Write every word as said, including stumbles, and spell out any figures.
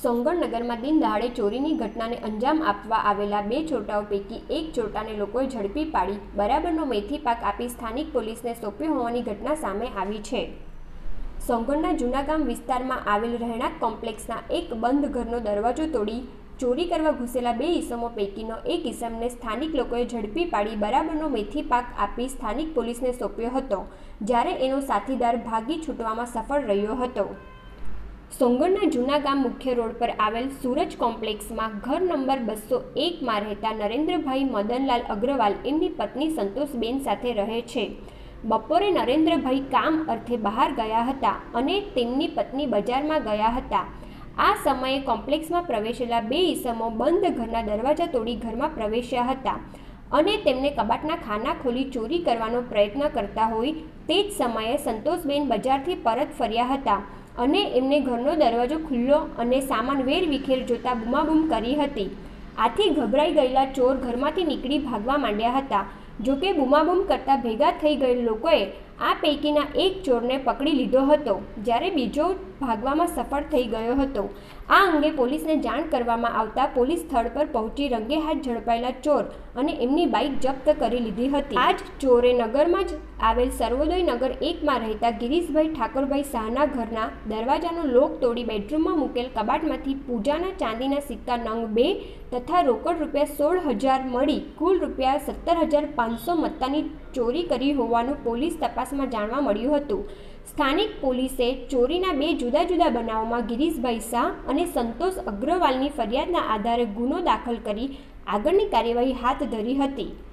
સોંગણનગરમાં દિન દહાડે ચોરીની ઘટનાને અંજામ આપવા આવેલા બે ચોરટાઓ પૈકી એક ચોરટાને લોકોએ ઝડપી પાડી બરાબરનો મેથી પાક આપી સ્થાનિક પોલીસને સોંપ્યો હોવાની ઘટના સામે આવી છે। સોંગણના જૂનાગામ વિસ્તારમાં આવેલ રહેણાંક કોમ્પ્લેક્સના એક બંધ ઘરનો દરવાજો તોડી ચોરી કરવા ઘૂસેલા બે ઈસમો પૈકીનો એક ઈસમને સ્થાનિક લોકોએ ઝડપી પાડી બરાબરનો મેથી પાક આપી સ્થાનિક પોલીસને સોંપ્યો હતો, જ્યારે એનો સાથીદાર ભાગી છૂટવામાં સફળ રહ્યો હતો। સોંગણના જૂનાગામ મુખ્ય રોડ પર આવેલ સૂરજ કોમ્પ્લેક્સમાં ઘર નંબર બસો એકમાં રહેતા નરેન્દ્રભાઈ મદનલાલ અગ્રવાલ એમની પત્ની સંતોષબેન સાથે રહે છે। બપોરે નરેન્દ્રભાઈ કામ અર્થે બહાર ગયા હતા અને તેમની પત્ની બજારમાં ગયા હતા। આ સમયે કોમ્પ્લેક્સમાં પ્રવેશેલા બે ઈસમો બંધ ઘરના દરવાજા તોડી ઘરમાં પ્રવેશ્યા હતા અને તેમને કબાટના ખાના ખોલી ચોરી કરવાનો પ્રયત્ન કરતા હોય તે જ સમયે સંતોષબેન બજારથી પરત ફર્યા હતા અને એમને ઘરનો દરવાજો ખુલ્લો અને સામાન વેરવિખેર જોતા બૂમાબૂમ કરી હતી। આથી ગભરાઈ ગયેલા ચોર ઘરમાંથી નીકળી ભાગવા માંડ્યા હતા। જોકે બૂમાબૂમ કરતા ભેગા થઈ ગયેલ લોકોએ આ પૈકીના એક ચોરને પકડી લીધો હતો, જ્યારે બીજો ભાગવામાં સફળ થઈ ગયો હતો। આ અંગે પોલીસને જાણ કરવામાં આવતા પોલીસ સ્થળ પર પહોંચી રંગે હાથ ઝડપાયેલા ચોર અને એમની બાઇક જપ્ત કરી લીધી હતી। આ જ ચોરે નગરમાં જ આવેલ સર્વોદય નગર એકમાં રહેતા ગિરીશભાઈ ઠાકોરભાઈ શાહના ઘરના દરવાજાનો લોક તોડી બેડરૂમમાં મૂકેલ કબાટમાંથી પૂજાના ચાંદીના સિક્કા નંગ બે તથા રોકડ રૂપિયા સોળ હજાર મળી કુલ રૂપિયા સત્તર હજાર પાંચસો મત્તાની ચોરી કરી હોવાનું પોલીસ તપાસમાં જાણવા મળ્યું હતું। સ્થાનિક પોલીસે ચોરીના બે જુદા જુદા બનાવોમાં ગિરીશભાઈ શાહ અને સંતોષ અગ્રવાલની ફરિયાદના આધારે ગુનો દાખલ કરી આગળની કાર્યવાહી હાથ ધરી હતી।